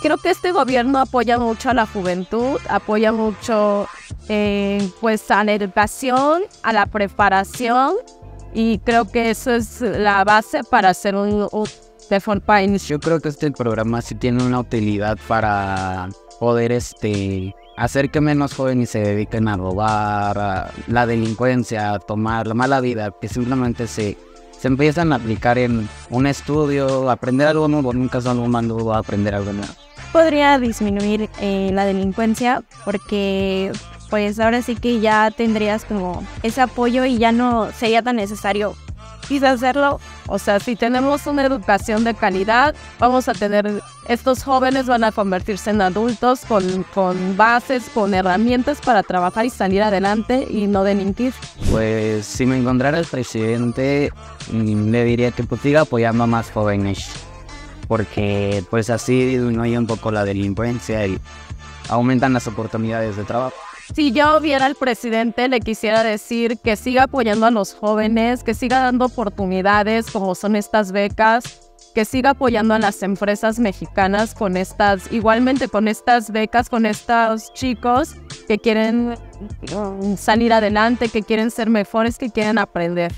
Creo que este gobierno apoya mucho a la juventud, apoya mucho pues a la educación, a la preparación, y creo que eso es la base para hacer un mejor país. Yo creo que este programa sí tiene una utilidad para poder hacer que menos jóvenes se dediquen a robar, a la delincuencia, a tomar la mala vida, que simplemente se empiezan a aplicar en un estudio, aprender algo nuevo, nunca son un mando a aprender algo nuevo. Podría disminuir la delincuencia porque pues ahora sí que ya tendrías como ese apoyo y ya no sería tan necesario Quizás hacerlo, o sea, si tenemos una educación de calidad, vamos a tener, estos jóvenes van a convertirse en adultos con bases, con herramientas para trabajar y salir adelante y no delinquir. Pues si me encontrara el presidente, le diría que pues siga apoyando a más jóvenes, porque pues así disminuye un poco la delincuencia y aumentan las oportunidades de trabajo. Si yo viera al presidente, le quisiera decir que siga apoyando a los jóvenes, que siga dando oportunidades como son estas becas, que siga apoyando a las empresas mexicanas con estas, igualmente con estas becas, con estos chicos que quieren salir adelante, que quieren ser mejores, que quieren aprender.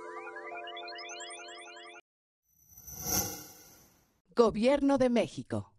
Gobierno de México.